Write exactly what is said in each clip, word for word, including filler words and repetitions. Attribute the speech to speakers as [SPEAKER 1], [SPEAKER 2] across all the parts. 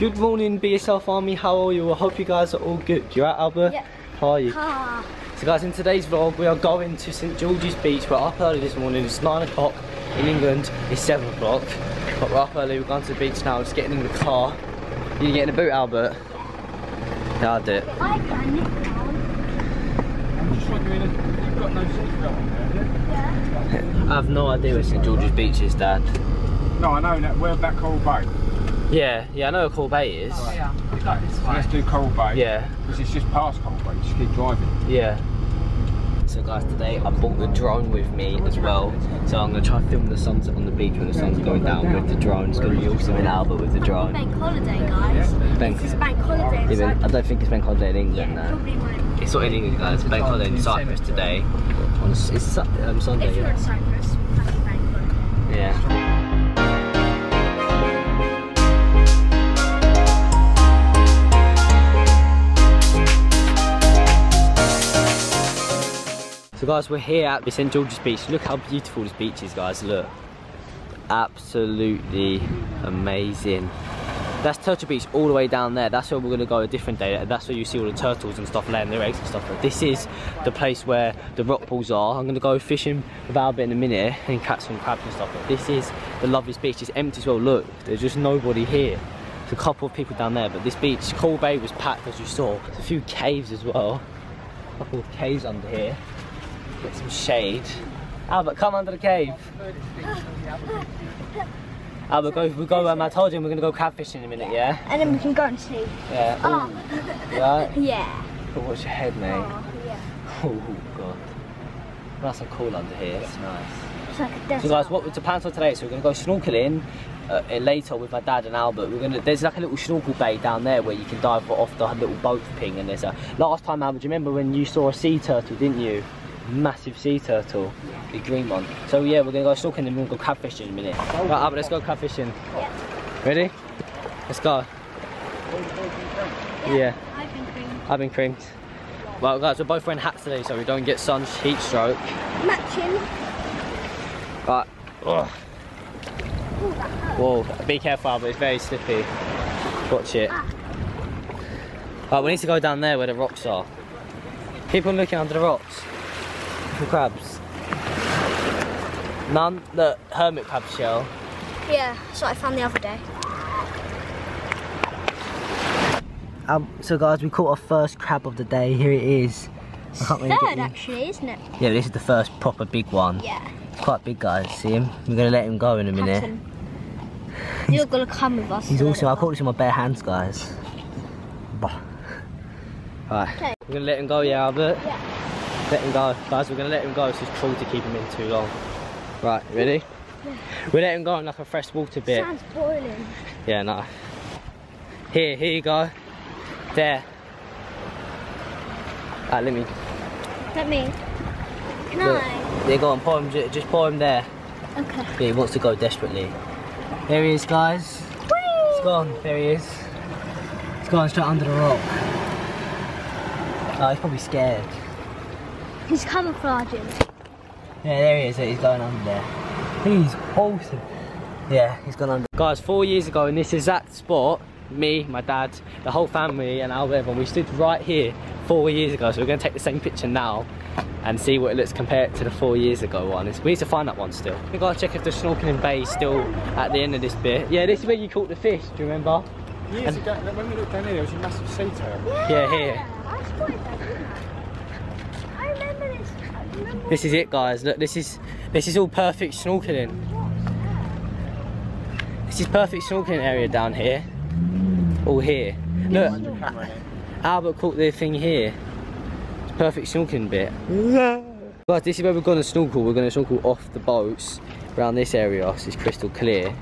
[SPEAKER 1] Good morning, Be Yourself Army. How are you? I hope you guys are all good. You right, Albert?
[SPEAKER 2] Yeah.
[SPEAKER 1] How are you?
[SPEAKER 2] Ah.
[SPEAKER 1] So guys, in today's vlog we are going to Saint George's Beach. We're up early this morning. It's nine o'clock. In England it's seven o'clock. But we're up early, we're going to the beach now, just getting in the car. You get in the boot, Albert? Yeah, I'll do it.
[SPEAKER 2] I can nick down.
[SPEAKER 3] I'm just wondering if you've got no seatbelt on there, have you?
[SPEAKER 1] I have no idea where Saint George's Beach is, Dad.
[SPEAKER 3] No, I know that. Where's that Coal Bay?
[SPEAKER 1] Yeah, yeah, I know where Coal Bay is.
[SPEAKER 3] Oh, yeah. So let's do Coal Bay.
[SPEAKER 1] Yeah.
[SPEAKER 3] Because it's just past Coal Bay, just keep driving.
[SPEAKER 1] Yeah. So guys, today I brought the drone with me as well. So I'm going to try to film the sunset on the beach when the sun's going down with the drone. It's going to be awesome in Albert with the drone.
[SPEAKER 2] Bank holiday, guys.
[SPEAKER 1] Bank.
[SPEAKER 2] This is bank holiday.
[SPEAKER 1] Even, I don't think it's bank holiday in England
[SPEAKER 2] Yeah,
[SPEAKER 1] now.
[SPEAKER 2] probably won't.
[SPEAKER 1] It's not in England, guys. It's bank holiday in Cyprus today. On, it's Su- um, Sunday,
[SPEAKER 2] If you're
[SPEAKER 1] yeah.
[SPEAKER 2] in Cyprus, that's bank holiday.
[SPEAKER 1] Yeah. So guys, we're here at the Saint George's Beach. Look how beautiful this beach is, guys. Look, absolutely amazing. That's Turtle Beach all the way down there. That's where we're gonna go a different day. That's where you see all the turtles and stuff laying their eggs and stuff. But this is the place where the rock pools are. I'm gonna go fishing with Albert in a minute and catch some crabs and stuff. But this is the loveliest beach. It's empty as well. Look, there's just nobody here. There's a couple of people down there, but this beach, Coal Bay, was packed as you saw. There's a few caves as well. A couple of caves under here. Get some shade. Albert, come under the cave. Albert, go, we'll go, um, I told you we're going to go crab fishing in a minute, yeah?
[SPEAKER 2] And then we can go and see.
[SPEAKER 1] Yeah.
[SPEAKER 2] Oh.
[SPEAKER 1] Ooh. Right?
[SPEAKER 2] Yeah.
[SPEAKER 1] Oh, watch your head, mate.
[SPEAKER 2] Oh, yeah.
[SPEAKER 1] Oh, God. Nice and cool under here, it's nice.
[SPEAKER 2] It's like a desert.
[SPEAKER 1] So guys, what was the plan for today? So we're going to go snorkeling uh, later with my dad and Albert. We're gonna, there's like a little snorkel bay down there where you can dive off the little boat thing. And there's a, last time, Albert, do you remember when you saw a sea turtle, didn't you? Massive sea turtle, the green one. So yeah, we're gonna go snorkeling and we're gonna go crab fishing in a minute. Right, Albert, let's go crab fishing.
[SPEAKER 2] Yeah.
[SPEAKER 1] Ready? Let's go.
[SPEAKER 2] Yeah.
[SPEAKER 1] Yeah.
[SPEAKER 2] I've been creamed.
[SPEAKER 1] I've been creamed. Well guys, we're both wearing hats today so we don't get sun heat stroke.
[SPEAKER 2] Matching.
[SPEAKER 1] Right. Ugh.
[SPEAKER 2] Ooh, that hurt.
[SPEAKER 1] Whoa, be careful, Albert, it's very slippy. Watch it.
[SPEAKER 2] Ah.
[SPEAKER 1] Right, we need to go down there where the rocks are. Keep on looking under the rocks. For crabs. None? The hermit crab shell.
[SPEAKER 2] Yeah, that's what I found the other day.
[SPEAKER 1] Um, so guys, we caught our first crab of the day. Here it is. I can't really
[SPEAKER 2] Third,
[SPEAKER 1] get you.
[SPEAKER 2] actually, isn't it?
[SPEAKER 1] Yeah, this is the first proper big one.
[SPEAKER 2] Yeah.
[SPEAKER 1] It's quite big, guys. See him? We're gonna let him go in a minute.
[SPEAKER 2] Pattern. You're gonna come with us.
[SPEAKER 1] He's
[SPEAKER 2] to let
[SPEAKER 1] awesome.
[SPEAKER 2] it
[SPEAKER 1] I
[SPEAKER 2] go.
[SPEAKER 1] caught this with my bare hands, guys. Bah. Right.
[SPEAKER 2] Okay.
[SPEAKER 1] We're gonna let him go, yeah, Albert?
[SPEAKER 2] Yeah.
[SPEAKER 1] Let him go. Guys, we're gonna let him go. It's just cruel to keep him in too long. Right, ready?
[SPEAKER 2] Yeah.
[SPEAKER 1] We let him go in like a fresh water bit.
[SPEAKER 2] Sounds boiling.
[SPEAKER 1] Yeah, no. Here, here you go. There. Right, let me.
[SPEAKER 2] Let me. Can
[SPEAKER 1] Look.
[SPEAKER 2] I?
[SPEAKER 1] There, go on, pour him, ju- just pour him there.
[SPEAKER 2] Okay.
[SPEAKER 1] Yeah, he wants to go desperately. There he is, guys.
[SPEAKER 2] Whee!
[SPEAKER 1] He's gone. There he is. He's gone straight under the rock. Oh, he's probably scared.
[SPEAKER 2] He's camouflaging.
[SPEAKER 1] Yeah, there he is. He's going under there. He's awesome. Yeah, he's gone under. Guys, four years ago in this exact spot, me, my dad, the whole family and Albert, everyone, we stood right here four years ago. So we're going to take the same picture now and see what it looks compared to the four years ago one. We need to find that one still. We got to check if the snorkeling bay is still at the end of this bit. Yeah, this is where you caught the fish. Do you remember?
[SPEAKER 3] Years
[SPEAKER 1] And-
[SPEAKER 3] ago, when we looked down here, there was a massive sea turtle.
[SPEAKER 1] Yeah, here.
[SPEAKER 2] I spotted that, didn't I? I remember this. I remember
[SPEAKER 1] This is it, guys. Look, this is this is all perfect snorkeling. This is perfect snorkeling area down here. All here. Look, Albert caught the thing here. It's perfect snorkeling bit. Guys, this is where we're going to snorkel. We're going to snorkel off the boats around this area. So it's crystal clear.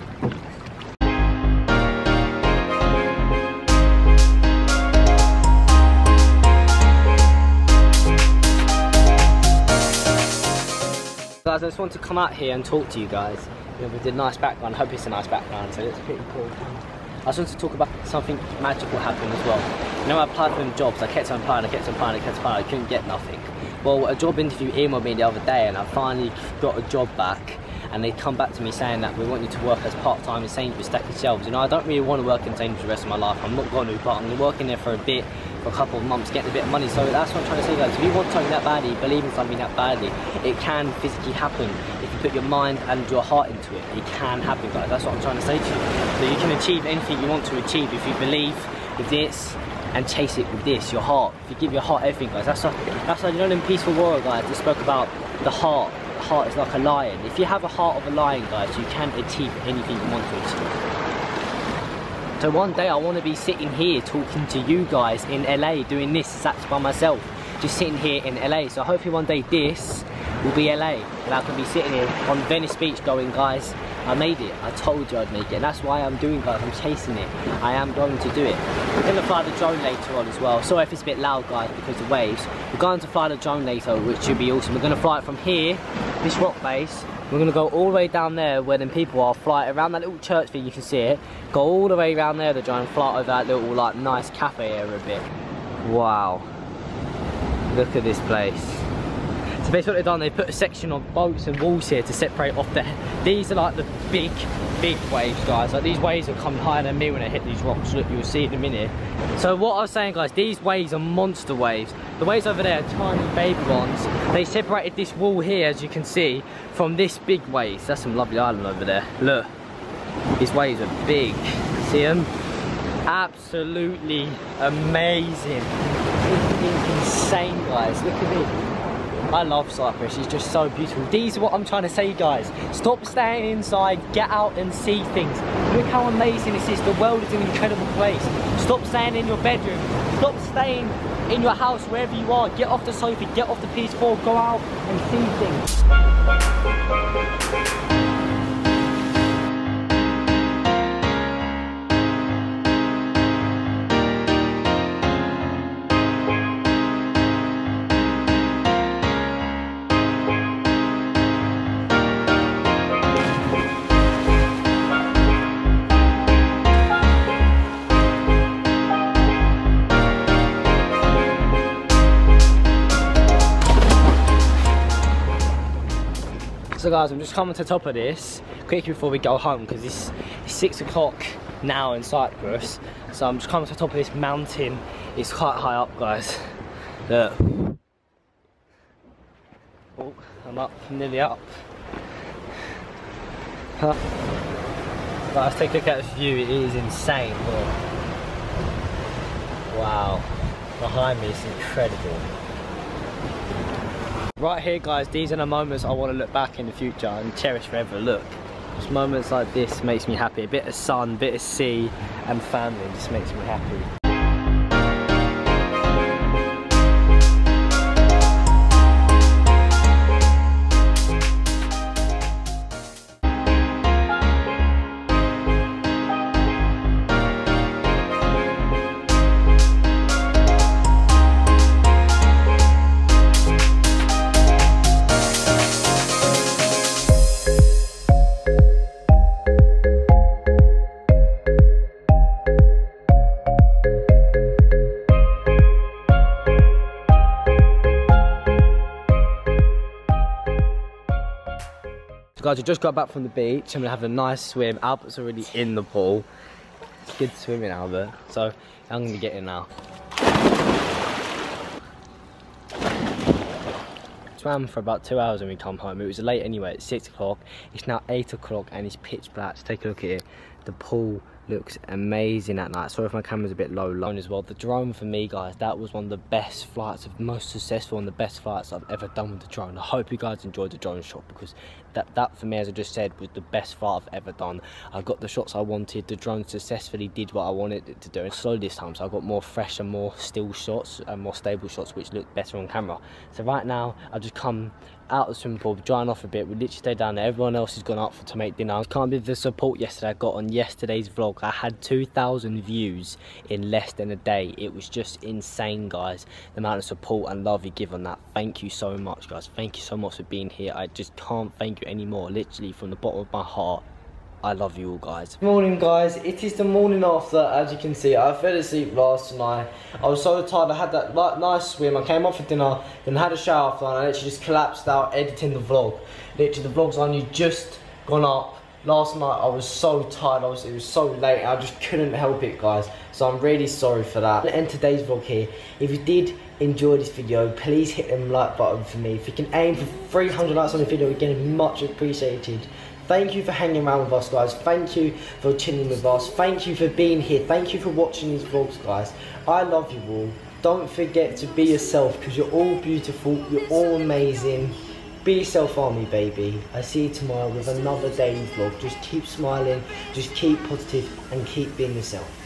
[SPEAKER 1] Guys, I just want to come out here and talk to you guys. You know, with the nice background. I hope it's a nice background, so it's pretty cool. I just want to talk about something magical happened as well. You know, I applied for them jobs. I kept on applying, I kept on applying, I kept on applying. I couldn't get nothing. Well, a job interview emailed me the other day, and I finally got a job back. and they come back to me saying that we want you to work as part-time in Sainsbury's stacking shelves. You know, I don't really want to work in Sainsbury's the rest of my life. I'm not going to, but I'm going to work in there for a bit, for a couple of months, getting a bit of money. So that's what I'm trying to say, guys. If you want something that badly, believe in something that badly, it can physically happen. If you put your mind and your heart into it, it can happen, guys. That's what I'm trying to say to you. So you can achieve anything you want to achieve if you believe with this and chase it with this, your heart. If you give your heart everything, guys. That's why, that's why, you know, in Peaceful Warrior, guys, they spoke about the heart. The heart is like a lion. If you have a heart of a lion, guys, you can achieve anything you want to achieve. So one day I want to be sitting here talking to you guys in L A, doing this exactly by myself, just sitting here in L A. So hopefully one day this will be L A, and I can be sitting here on Venice Beach going, guys, I made it. I told you I'd make it. And that's why I'm doing, guys. I'm chasing it. I am going to do it. We're going to fly the drone later on as well. Sorry if it's a bit loud, guys, because of the waves. We're going to fly the drone later, which should be awesome. We're going to fly it from here, this rock base. We're going to go all the way down there where them people are, fly it around that little church thing, you can see it. Go all the way around there, the drone, fly over that little, like, nice cafe area a bit. Wow. Look at this place. So basically what they've done, they put a section of boats and walls here to separate off the... These are like the big, big waves, guys. Like these waves will come higher than me when they hit these rocks. Look, you'll see in a minute. So what I was saying, guys, these waves are monster waves. The waves over there are tiny baby ones. They separated this wall here, as you can see, from this big waves. That's some lovely island over there. Look, these waves are big. See them? Absolutely amazing. It's insane, guys. Look at it. I love Cyprus, it's just so beautiful. These are what I'm trying to say, guys. Stop staying inside, get out and see things. Look how amazing this is. The world is an incredible place. Stop staying in your bedroom. Stop staying in your house, wherever you are. Get off the sofa, get off the P S four, go out and see things. So guys, I'm just coming to the top of this quickly before we go home, because it's, it's six o'clock now in Cyprus. So I'm just coming to the top of this mountain. It's quite high up, guys. Look. Oh, I'm up, nearly up. Huh. Guys, take a look at this view. It is insane. Look. Wow. Behind me, it's incredible. Right here, guys, these are the moments I want to look back in the future and cherish forever. Look, just moments like this makes me happy. A bit of sun, a bit of sea and family just makes me happy. Guys, we just got back from the beach and we have a nice swim. Albert's already in the pool. It's good swimming, Albert. So I'm gonna get in now. Swam for about two hours when we come home. It was late anyway, it's six o'clock. It's now eight o'clock and it's pitch black. So take a look at it. The pool looks amazing at night. Sorry if my camera's a bit low low as well. The drone for me, guys, that was one of the best flights, of most successful and the best flights I've ever done with the drone. I hope you guys enjoyed the drone shot, because that that for me, as I just said, was the best flight I've ever done. I got the shots I wanted. The drone successfully did what I wanted it to do, and slow this time, so I got more fresh and more still shots and more stable shots which look better on camera. So right now I've just come out of the swimming pool, drying off a bit. We literally stayed down there. Everyone else has gone up for, to make dinner. I can't believe the support yesterday I got on yesterday's vlog. I had two thousand views in less than a day. It was just insane, guys, the amount of support and love you give on that. Thank you so much, guys. Thank you so much for being here. I just can't thank you anymore. Literally from the bottom of my heart, I love you all, guys. Morning, guys. It is the morning after. As you can see, I fell asleep last night. I was so tired. I had that nice swim. I came off for dinner, then had a shower after, and I literally just collapsed out editing the vlog. Literally, the vlog's only just gone up. Last night I was so tired, I was, it was so late, I just couldn't help it, guys. So I'm really sorry for that. I'm gonna end today's vlog here. If you did enjoy this video, please hit the like button for me. If you can aim for three hundred likes on the video, again, much appreciated. Thank you for hanging around with us, guys. Thank you for chilling with us. Thank you for being here. Thank you for watching these vlogs, guys. I love you all. Don't forget to be yourself, because you're all beautiful, you're all amazing. Be yourself, army, baby. I see you tomorrow with another daily vlog. Just keep smiling, just keep positive, and keep being yourself.